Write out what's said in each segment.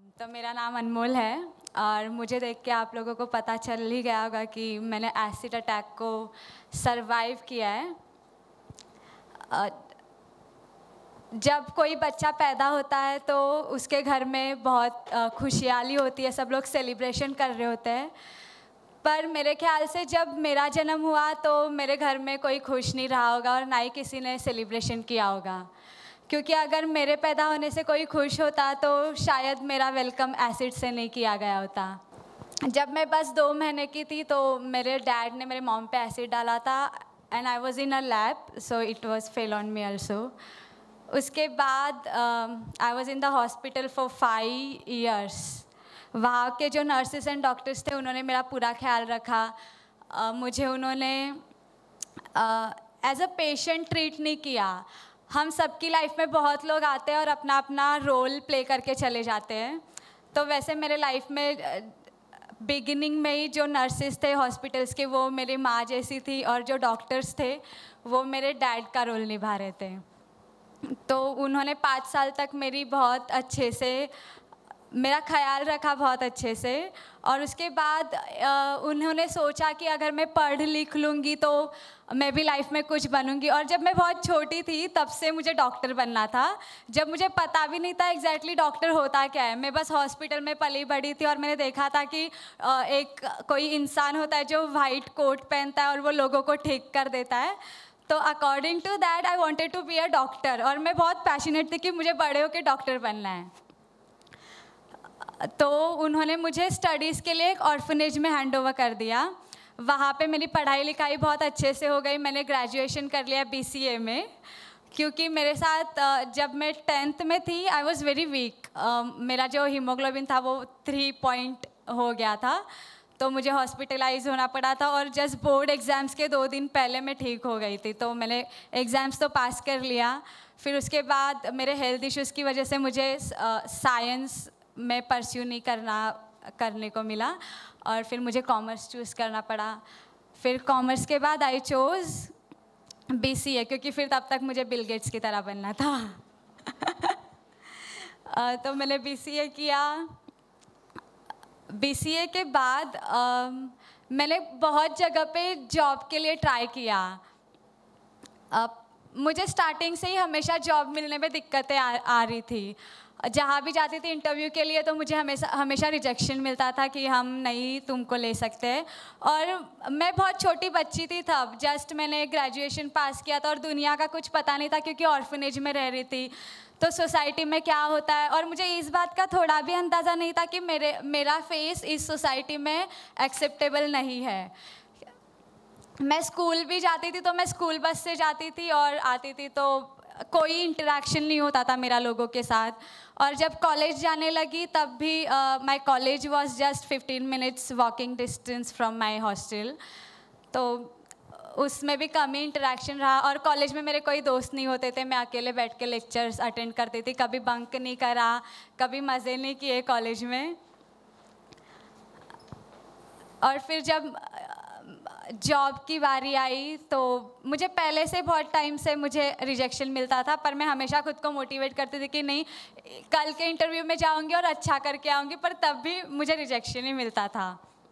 तो मेरा नाम अनमोल है और मुझे देख के आप लोगों को पता चल ही गया होगा कि मैंने एसिड अटैक को सरवाइव किया है। जब कोई बच्चा पैदा होता है तो उसके घर में बहुत खुशहाली होती है, सब लोग सेलिब्रेशन कर रहे होते हैं। पर मेरे ख्याल से जब मेरा जन्म हुआ तो मेरे घर में कोई खुश नहीं रहा होगा और ना ही किसी ने सेलिब्रेशन किया होगा, क्योंकि अगर मेरे पैदा होने से कोई खुश होता तो शायद मेरा वेलकम एसिड से नहीं किया गया होता। जब मैं बस 2 महीने की थी तो मेरे डैड ने मेरे मॉम पे एसिड डाला था and I was in a lab, so it was fell on me also. उसके बाद I was in the hospital for 5 years। वहाँ के जो नर्सेस एंड डॉक्टर्स थे उन्होंने मेरा पूरा ख्याल रखा। मुझे उन्होंने एज अ पेशेंट ट्रीट नहीं किया। हम सबकी लाइफ में बहुत लोग आते हैं और अपना अपना रोल प्ले करके चले जाते हैं। तो वैसे मेरे लाइफ में बिगिनिंग में ही जो नर्सेस थे हॉस्पिटल्स के वो मेरी माँ जैसी थी और जो डॉक्टर्स थे वो मेरे डैड का रोल निभा रहे थे। तो उन्होंने 5 साल तक मेरी बहुत अच्छे से मेरा ख्याल रखा, बहुत अच्छे से। और उसके बाद उन्होंने सोचा कि अगर मैं पढ़ लिख लूँगी तो मैं भी लाइफ में कुछ बनूँगी। और जब मैं बहुत छोटी थी तब से मुझे डॉक्टर बनना था, जब मुझे पता भी नहीं था एग्जैक्टली डॉक्टर होता क्या है। मैं बस हॉस्पिटल में पली बड़ी थी और मैंने देखा था कि एक कोई इंसान होता है जो वाइट कोट पहनता है और वो लोगों को ठीक कर देता है। तो according to that I wanted to be a doctor और मैं बहुत पैशनेट थी कि मुझे बड़े होकर डॉक्टर बनना है। तो उन्होंने मुझे स्टडीज़ के लिए एक ऑर्फनेज में हैंड ओवर कर दिया। वहाँ पे मेरी पढ़ाई लिखाई बहुत अच्छे से हो गई। मैंने ग्रेजुएशन कर लिया BCA में, क्योंकि मेरे साथ जब मैं 10th में थी आई वॉज़ वेरी वीक। मेरा जो हीमोग्लोबिन था वो 3 पॉइंट हो गया था, तो मुझे हॉस्पिटलाइज होना पड़ा था। और जस्ट बोर्ड एग्ज़ाम्स के 2 दिन पहले मैं ठीक हो गई थी, तो मैंने एग्ज़ाम्स तो पास कर लिया। फिर उसके बाद मेरे हेल्थ इश्यूज़ की वजह से मुझे साइंस में परस्यू नहीं करने को मिला और फिर मुझे कॉमर्स चूज़ करना पड़ा। फिर कॉमर्स के बाद आई चोज़ BCA, क्योंकि फिर तब तक मुझे बिल गेट्स की तरह बनना था। तो मैंने BCA किया। BCA के बाद मैंने बहुत जगह पे जॉब के लिए ट्राई किया। मुझे स्टार्टिंग से ही हमेशा जॉब मिलने में दिक्कतें आ रही थी। जहाँ भी जाती थी इंटरव्यू के लिए तो मुझे हमेशा रिजेक्शन मिलता था कि हम नहीं तुमको ले सकते। और मैं बहुत छोटी बच्ची थी तब, जस्ट मैंने ग्रेजुएशन पास किया था और दुनिया का कुछ पता नहीं था, क्योंकि ऑर्फनेज में रह रही थी। तो सोसाइटी में क्या होता है, और मुझे इस बात का थोड़ा भी अंदाज़ा नहीं था कि मेरा फेस इस सोसाइटी में एक्सेप्टेबल नहीं है। मैं स्कूल भी जाती थी तो मैं स्कूल बस से जाती थी और आती थी, तो कोई इंटरेक्शन नहीं होता था मेरा लोगों के साथ। और जब कॉलेज जाने लगी तब भी my college was just 15 minutes walking distance from my hostel, तो उसमें भी कम ही इंटरेक्शन रहा। और कॉलेज में मेरे कोई दोस्त नहीं होते थे, मैं अकेले बैठ के लेक्चर्स अटेंड करती थी, कभी बंक नहीं करा, कभी मज़े नहीं किए कॉलेज में। और फिर जब जॉब की बारी आई तो मुझे पहले से बहुत टाइम से मुझे रिजेक्शन मिलता था, पर मैं हमेशा खुद को मोटिवेट करती थी कि नहीं, कल के इंटरव्यू में जाऊंगी और अच्छा करके आऊंगी, पर तब भी मुझे रिजेक्शन ही मिलता था।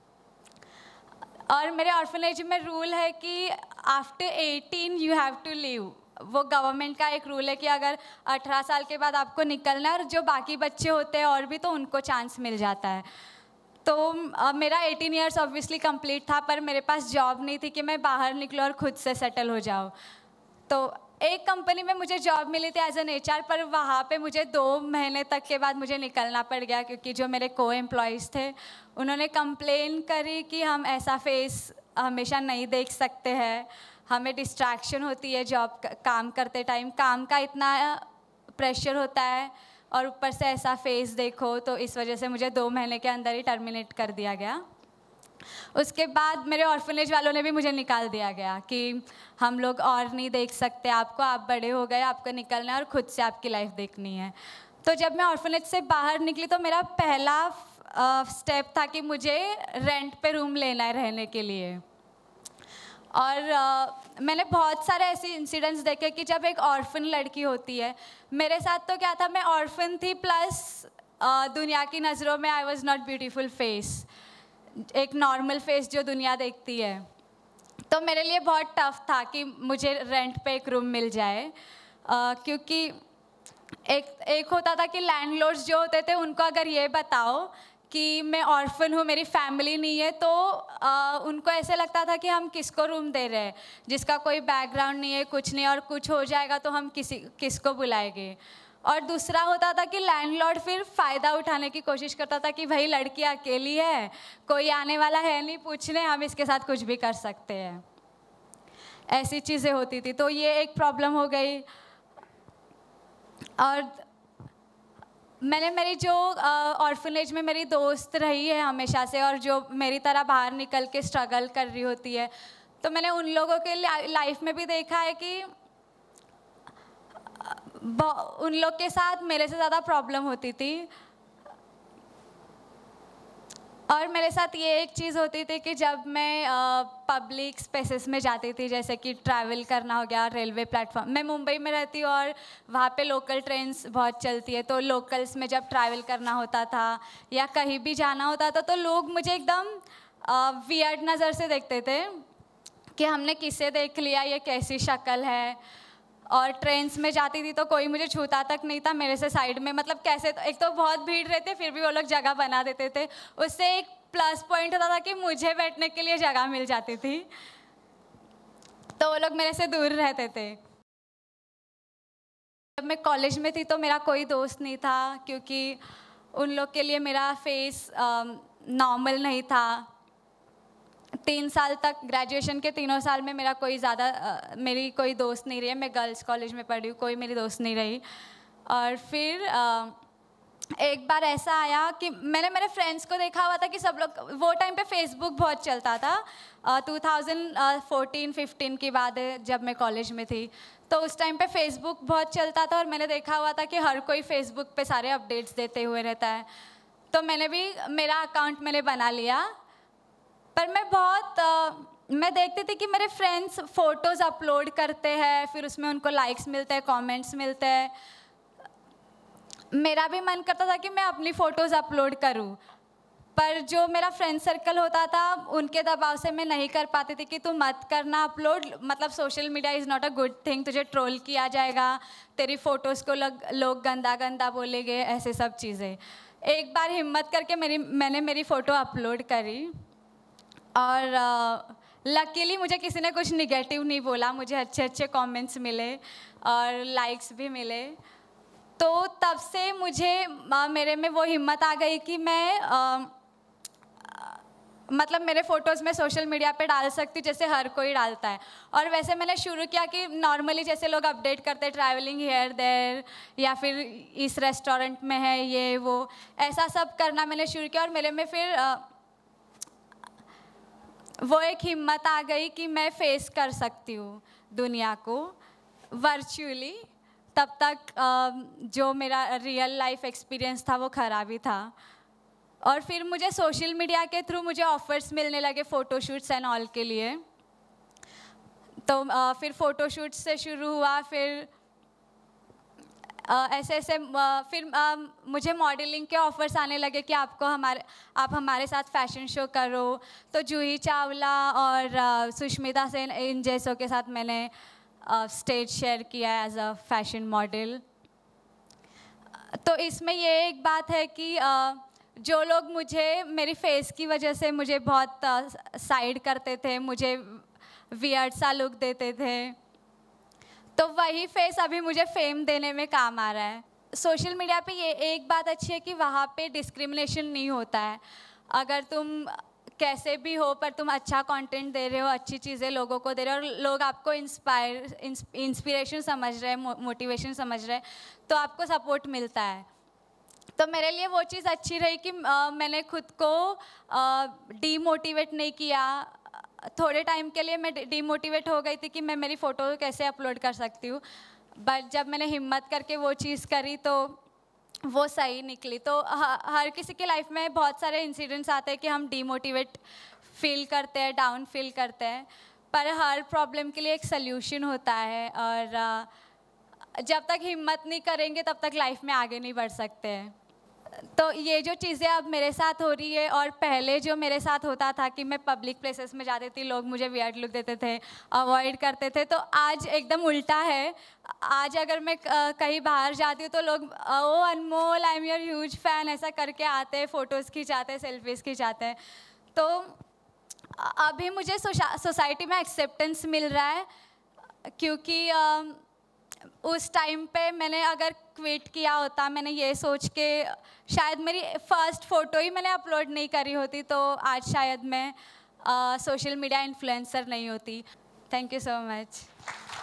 और मेरे ऑर्फनेज में रूल है कि after 18 you have to leave. वो गवर्नमेंट का एक रूल है कि अगर 18 साल के बाद आपको निकलना है, और जो बाकी बच्चे होते हैं और भी तो उनको चांस मिल जाता है। तो मेरा 18 years ऑब्वियसली कंप्लीट था, पर मेरे पास जॉब नहीं थी कि मैं बाहर निकलूँ और खुद से सेटल हो जाऊँ। तो एक कंपनी में मुझे जॉब मिली थी एज एन HR, पर वहाँ पे मुझे 2 महीने तक के बाद मुझे निकलना पड़ गया, क्योंकि जो मेरे को-एम्प्लॉयज़ थे उन्होंने कंप्लेन करी कि हम ऐसा फेस हमेशा नहीं देख सकते हैं, हमें डिस्ट्रैक्शन होती है जॉब काम करते टाइम, काम का इतना प्रेशर होता है और ऊपर से ऐसा फेस देखो। तो इस वजह से मुझे 2 महीने के अंदर ही टर्मिनेट कर दिया गया। उसके बाद मेरे ऑर्फनेज वालों ने भी मुझे निकाल दिया गया कि हम लोग और नहीं देख सकते आपको, आप बड़े हो गए, आपको निकलना है और खुद से आपकी लाइफ देखनी है। तो जब मैं ऑर्फनेज से बाहर निकली तो मेरा पहला स्टेप था कि मुझे रेंट पे रूम लेना है रहने के लिए। और मैंने बहुत सारे ऐसे इंसिडेंट्स देखे कि जब एक ऑर्फन लड़की होती है, मेरे साथ तो क्या था, मैं ऑर्फन थी प्लस दुनिया की नज़रों में I was not beautiful face, एक नॉर्मल फेस जो दुनिया देखती है। तो मेरे लिए बहुत टफ था कि मुझे रेंट पे एक रूम मिल जाए, क्योंकि एक होता था कि लैंडलॉर्ड्स जो होते थे उनको अगर ये बताओ कि मैं ऑर्फन हूँ, मेरी फैमिली नहीं है, तो उनको ऐसे लगता था कि हम किसको रूम दे रहे हैं जिसका कोई बैकग्राउंड नहीं है, कुछ नहीं, और कुछ हो जाएगा तो हम किसको बुलाएंगे। और दूसरा होता था कि लैंडलॉर्ड फिर फ़ायदा उठाने की कोशिश करता था कि भाई लड़की अकेली है, कोई आने वाला है नहीं पूछने, हम इसके साथ कुछ भी कर सकते हैं, ऐसी चीज़ें होती थी। तो ये एक प्रॉब्लम हो गई। और मैंने मेरी जो ऑर्फनेज में मेरी दोस्त रही है हमेशा से, और जो मेरी तरह बाहर निकल के स्ट्रगल कर रही होती है, तो मैंने उन लोगों के लाइफ में भी देखा है कि उन लोग के साथ मेरे से ज़्यादा प्रॉब्लम होती थी। और मेरे साथ ये एक चीज़ होती थी कि जब मैं पब्लिक स्पेसेस में जाती थी, जैसे कि ट्रैवल करना हो गया, रेलवे प्लेटफॉर्म, मैं मुंबई में रहती हूँ और वहाँ पे लोकल ट्रेन्स बहुत चलती है, तो लोकल्स में जब ट्रैवल करना होता था या कहीं भी जाना होता था तो लोग मुझे एकदम वियर्ड नज़र से देखते थे कि हमने किसे देख लिया, ये कैसी शक्ल है। और ट्रेन्स में जाती थी तो कोई मुझे छूता तक नहीं था, मेरे से साइड में, मतलब कैसे, तो एक तो बहुत भीड़ रहती, फिर भी वो लोग जगह बना देते थे। उससे एक प्लस पॉइंट होता था कि मुझे बैठने के लिए जगह मिल जाती थी, तो वो लोग मेरे से दूर रहते थे। जब मैं कॉलेज में थी तो मेरा कोई दोस्त नहीं था, क्योंकि उन लोग के लिए मेरा फेस नॉर्मल नहीं था। 3 साल तक, ग्रेजुएशन के 3 साल में मेरा मेरी कोई दोस्त नहीं रही है। मैं गर्ल्स कॉलेज में पढ़ी हूँ, कोई मेरी दोस्त नहीं रही। और फिर एक बार ऐसा आया कि मैंने मेरे फ्रेंड्स को देखा हुआ था कि सब लोग, वो टाइम पे फेसबुक बहुत चलता था, 2014-15 की बात है जब मैं कॉलेज में थी, तो उस टाइम पे फेसबुक बहुत चलता था और मैंने देखा हुआ था कि हर कोई फेसबुक पे सारे अपडेट्स देते हुए रहता है। तो मैंने भी मेरा अकाउंट मैंने बना लिया, पर मैं देखती थी कि मेरे फ्रेंड्स फ़ोटोज़ अपलोड करते हैं, फिर उसमें उनको लाइक्स मिलते हैं, कमेंट्स मिलते हैं। मेरा भी मन करता था कि मैं अपनी फ़ोटोज़ अपलोड करूं, पर जो मेरा फ्रेंड सर्कल होता था उनके दबाव से मैं नहीं कर पाती थी कि तू मत करना अपलोड, मतलब social media is not a good thing, तुझे ट्रोल किया जाएगा, तेरी फ़ोटोज़ को लोग गंदा गंदा बोलेंगे, ऐसे सब चीज़ें। एक बार हिम्मत करके मैंने मेरी फ़ोटो अपलोड करी, और लकीली मुझे किसी ने कुछ निगेटिव नहीं बोला, मुझे अच्छे अच्छे कमेंट्स मिले और लाइक्स भी मिले। तो तब से मेरे में वो हिम्मत आ गई कि मैं मतलब मेरे फ़ोटोज़ में सोशल मीडिया पे डाल सकती हूँ जैसे हर कोई डालता है। और वैसे मैंने शुरू किया कि नॉर्मली जैसे लोग अपडेट करते हैं, ट्रैवलिंग हियर देयर, या फिर इस रेस्टोरेंट में है ये वो, ऐसा सब करना मैंने शुरू किया। और मेरे में फिर वो एक हिम्मत आ गई कि मैं फेस कर सकती हूँ दुनिया को वर्चुअली। तब तक जो मेरा रियल लाइफ एक्सपीरियंस था वो ख़राब ही था। और फिर मुझे सोशल मीडिया के थ्रू मुझे ऑफ़र्स मिलने लगे फ़ोटोशूट्स एंड ऑल के लिए। तो फिर फ़ोटोशूट्स से शुरू हुआ, फिर ऐसे फिर मुझे मॉडलिंग के ऑफ़र्स आने लगे कि आप हमारे साथ फ़ैशन शो करो। तो जूही चावला और सुष्मिता सेन, इन जैसों के साथ मैंने स्टेज शेयर किया एज अ फैशन मॉडल। तो इसमें ये एक बात है कि जो लोग मेरी फेस की वजह से मुझे बहुत साइड करते थे, मुझे वियर्ड सा लुक देते थे, तो वही फेस अभी मुझे फेम देने में काम आ रहा है। सोशल मीडिया पे ये एक बात अच्छी है कि वहाँ पे डिस्क्रिमिनेशन नहीं होता है। अगर तुम कैसे भी हो पर तुम अच्छा कंटेंट दे रहे हो, अच्छी चीज़ें लोगों को दे रहे हो और लोग आपको इंस्पिरेशन समझ रहे हैं, मोटिवेशन समझ रहे हैं, तो आपको सपोर्ट मिलता है। तो मेरे लिए वो चीज़ अच्छी रही कि मैंने खुद को डीमोटिवेट नहीं किया। थोड़े टाइम के लिए मैं डीमोटिवेट हो गई थी कि मैं मेरी फ़ोटो कैसे अपलोड कर सकती हूँ, बट जब मैंने हिम्मत करके वो चीज़ करी तो वो सही निकली। तो हर किसी की लाइफ में बहुत सारे इंसिडेंट्स आते हैं कि हम डीमोटिवेट फील करते हैं, डाउन फील करते हैं, पर हर प्रॉब्लम के लिए एक सल्यूशन होता है। और जब तक हिम्मत नहीं करेंगे तब तक लाइफ में आगे नहीं बढ़ सकते हैं। तो ये जो चीज़ें अब मेरे साथ हो रही है, और पहले जो मेरे साथ होता था कि मैं पब्लिक प्लेसेस में जाती थी, लोग मुझे वियर्ड लुक देते थे, अवॉइड करते थे, तो आज एकदम उल्टा है। आज अगर मैं कहीं बाहर जाती हूँ तो लोग oh Anmol, I am your huge fan, ऐसा करके आते हैं, फ़ोटोज़ खिंचाते हैं, सेल्फीज़ खिंचाते हैं। तो अभी मुझे सोसाइटी में एक्सेप्टेंस मिल रहा है, क्योंकि उस टाइम पे मैंने अगर क्विट किया होता, मैंने ये सोच के, शायद मेरी फर्स्ट फ़ोटो ही मैंने अपलोड नहीं करी होती, तो आज शायद मैं सोशल मीडिया इन्फ्लुएंसर नहीं होती। Thank you so much.